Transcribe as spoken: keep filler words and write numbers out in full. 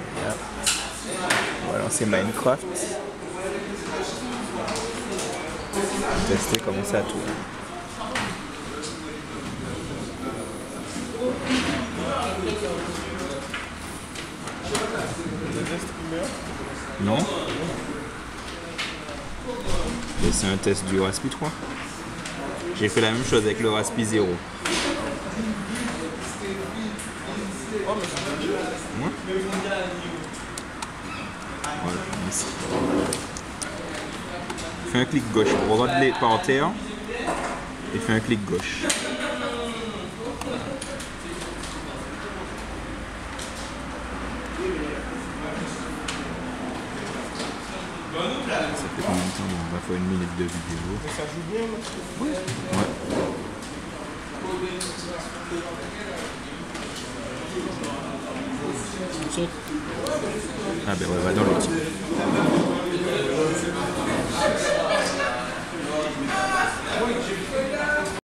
Là. On va lancer Minecraft. Tester comment ça tourne. Non. Et c'est un test du Raspi trois. J'ai fait la même chose avec le Raspi zéro. Ouais. Voilà, ici. Fais un clic gauche pour regarder par terre et fais un clic gauche. Ça fait combien de temps? On va faire une minute de vidéo. Ça joue bien, ouais. Ouais. Ah ben ouais, va dans l'autre.